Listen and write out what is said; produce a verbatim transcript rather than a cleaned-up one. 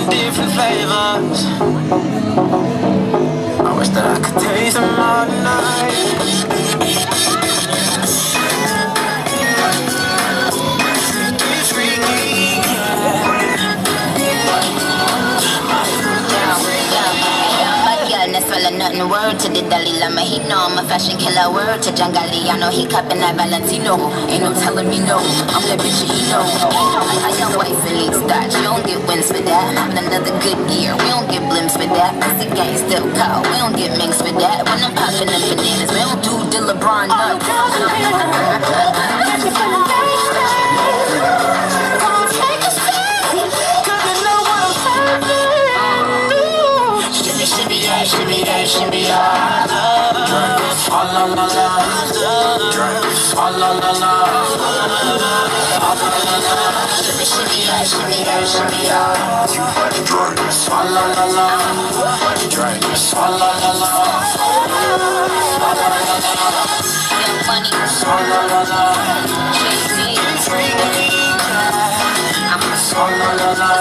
different flavors. I wish that I could taste them all tonight. Swallow nothing, word to the Dalai Lama. He know I'm a fashion killer. Word to John Galliano. He cupping that Valentino. Ain't no telling me no. I'm that bitch he know. I got white Philly starch. You don't get wins for that. Having another good year. We don't get blimps for that. Cause the gang still cold. We don't get minks for that. When I'm popping them bananas, we don't do the LeBron nut. Shimmy yeah, shimmy yeah, shimmy yeah. Ah la la la, ah la la la, ah la la la. Shimmy shimmy yeah, shimmy yeah, shimmy yeah. Ah la la la, ah la la la, ah la la la. Young Money, ah la la la. Jay-Z, ah la la la.